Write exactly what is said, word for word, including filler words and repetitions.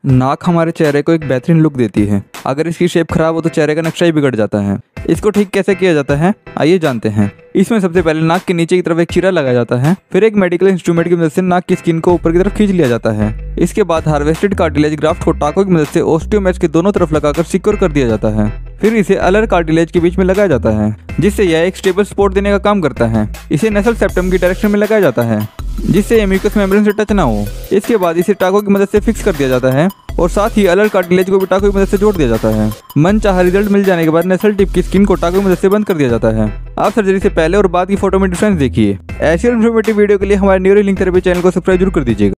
नाक हमारे चेहरे को एक बेहतरीन लुक देती है। अगर इसकी शेप खराब हो तो चेहरे का नक्शा ही बिगड़ जाता है। इसको ठीक कैसे किया जाता है, आइए जानते हैं। इसमें सबसे पहले नाक के नीचे की तरफ एक चीरा लगाया जाता है, फिर एक मेडिकल इंस्ट्रूमेंट की मदद से नाक की स्किन को ऊपर की तरफ खींच लिया जाता है। इसके बाद हार्वेस्टेड कार्टिलेज ग्राफ्ट को टाको की मदद से ओस्टियोमैच के दोनों तरफ लगाकर सिक्योर कर दिया जाता है। फिर इसे अलर कार्टिलेज के बीच में लगाया जाता है, जिससे यह एक स्टेबल सपोर्ट देने का काम करता है। इसे नसल सेप्टम की डायरेक्शन में लगाया जाता है, जिससे ये म्यूकस मेम्ब्रेन से टच ना हो। इसके बाद इसे टाको की मदद से फिक्स कर दिया जाता है और साथ ही अलर कार्टिलेज को भी टाको की मदद से जोड़ दिया जाता है। मन चाहा रिजल्ट मिल जाने के बाद नसल टिप की स्किन को टाको की मदद से बंद कर दिया जाता है। आप सर्जरी से पहले और बाद की फोटो में डिफरेंस देखिए। ऐसी इन्फॉर्मेटिव वीडियो के लिए हमारे न्यूरो लिंक थेरेपी चैनल को सब्सक्राइब जरूर कर दीजिएगा।